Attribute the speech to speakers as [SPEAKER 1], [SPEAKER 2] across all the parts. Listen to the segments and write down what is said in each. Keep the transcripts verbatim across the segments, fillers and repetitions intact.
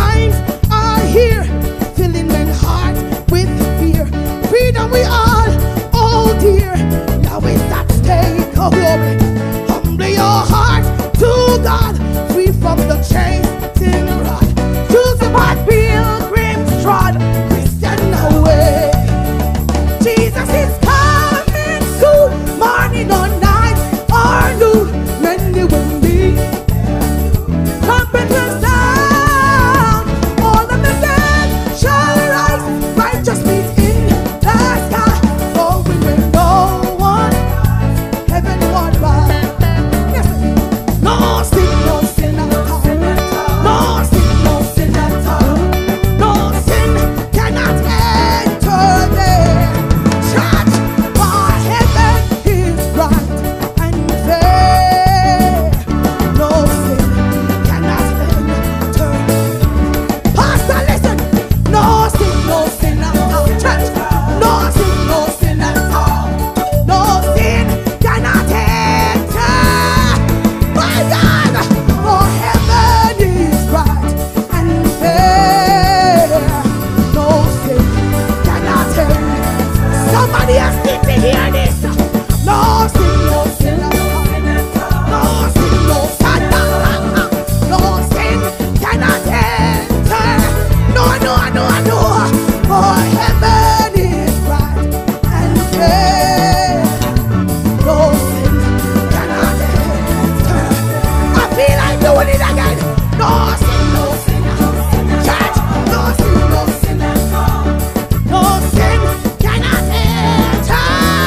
[SPEAKER 1] minds are here, filling my heart with fear. Freedom we all, oh dear, now it's at stake, oh glory. Humble your heart to God, free from the chains till rod. Choose the path pilgrims trod, Christian away. Jesus is coming soon, morning or night or noon, many will meet. Trumpet will sound, all of the dead shall rise, righteous meet in the sky. Oh, we will no one, heaven won't rise. Yes. No sin, no sin at all. No sin, no sin at all. No sin cannot enter there. Church, for heaven is bright and fair. No sin cannot enter. Pastor, listen. No sin, no sin at all. Church, no sin, no sin at all. No sin cannot enter. My God, for heaven is bright and fair. No sin cannot enter. Somebody else needs to hear this. No sin, no sin at all. No sin, no sin at all. No sin cannot enter. No, no, no, no. For heaven is bright and fair. No sin cannot enter. I feel like doing it again. No sin, no sin at all. Church, no sin, no sin at all. No sin cannot enter.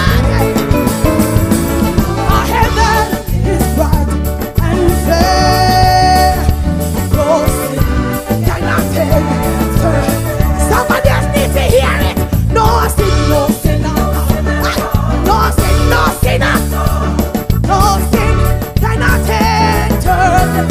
[SPEAKER 1] For heaven is bright and fair. No sin cannot enter. Somebody else needs to hear it. No sin, no sin at all. No sin, no sin at all. No sin cannot enter.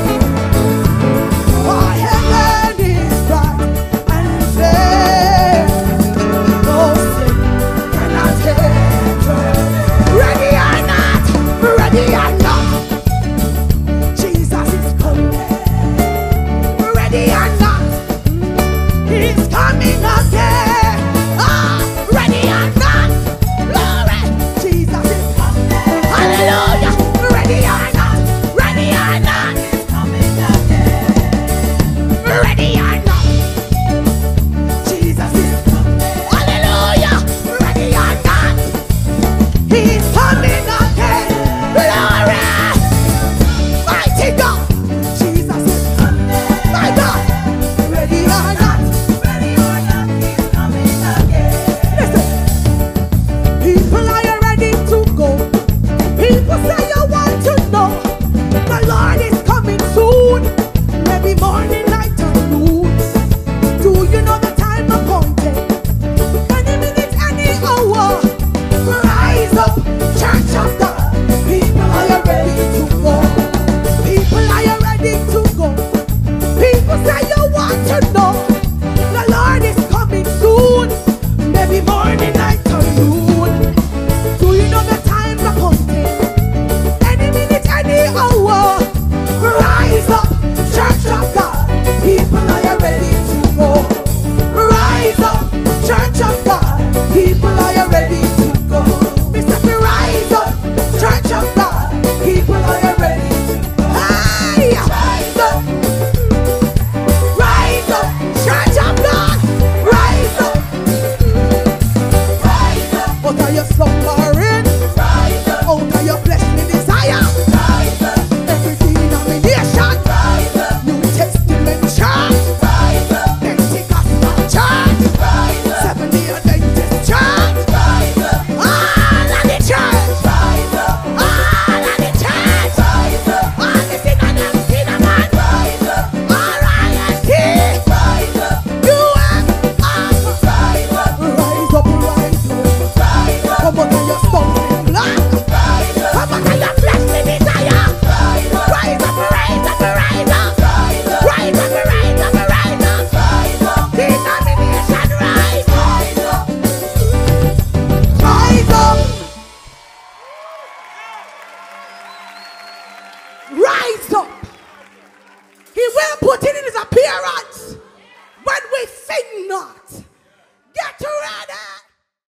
[SPEAKER 1] For heaven is bright and fair. No sin cannot enter. Ready or not, ready or not, Jesus is coming. Ready or not, He's coming again. Ah, ready or not, glory, Jesus is coming. Hallelujah. Ready or not, ready or not, He's coming again. Ready or not, Jesus is coming. Hallelujah. Ready or not, He's coming again. Glory, mighty God, Jesus is coming. My God, ready or not, ready or not, He's coming again. Listen, people, are you ready to go? People say you want to know. The Lord is coming soon, maybe morning, night, or noon. Do you know the time appointed? Any minute, any hour. Rise up, church of God. People, are you ready to go? People, are you ready to go? People say you want to know. The Lord is coming soon, maybe morning, night, or noon. Do you know the time appointed? Any minute, any hour. Rise up, church of God. People, are you ready to go? Rise up, church of God. People, are you ready to go? Mister Rise up, church of God. People, are you ready to go? Hey! Rise up, rise up, church of God. Rise up, rise up. Out of your slumbering, rise up. Out of your fleshly desire, rise up. Every denomination, rise up. New Testament church, rise up. Pentecostal church, rise up. Seventh-day Adventist church, rise up. All of the church, rise up. All of the church, rise up. All the sinner and sinner man, rise up. All royalty, rise up. U S A, rise up. Rise up, rise up, rise up. Come on, your stumbling block, rise up. Come on, your fleshly desire, rise up. Rise up, rise up, rise up, rise up. Rise up, rise up, rise up, rise up. Denomination, rise, rise up, rise up, rise up. He will put it in his appearance. not